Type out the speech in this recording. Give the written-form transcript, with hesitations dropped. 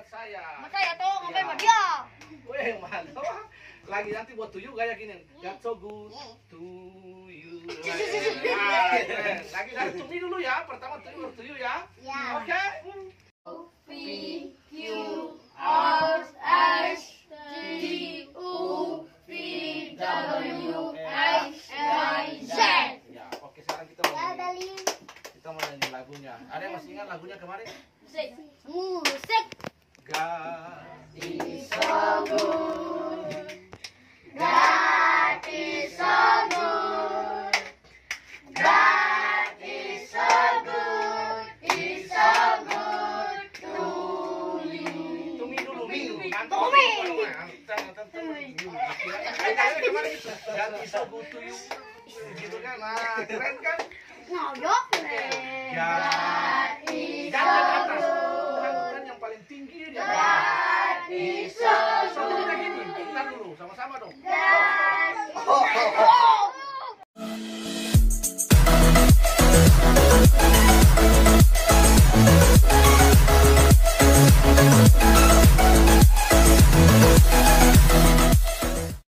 saya. Sama saya tuh ngapain sama dia? Weh, mantap. Lagi nanti buat to you gaya gini. God so good to you. Lagi dari to me dulu ya. Pertama to you ya. Ya. Oke. P Q R S T U V W X Y Z. Ya, oke sekarang kita mau nyanyi lagunya. Ada yang masih ingat lagunya kemarin? Musik. God is So good. God is so good. God is so good. He's so good to you. Tumi dulu, Mi. Tumi. God is so good to you. Gitu kan? Nah, keren kan? Ngayok. God is Jangan ke atas. Bukan yang paling tinggi dia. God is so Satu kita gini. Kita dulu sama-sama dong.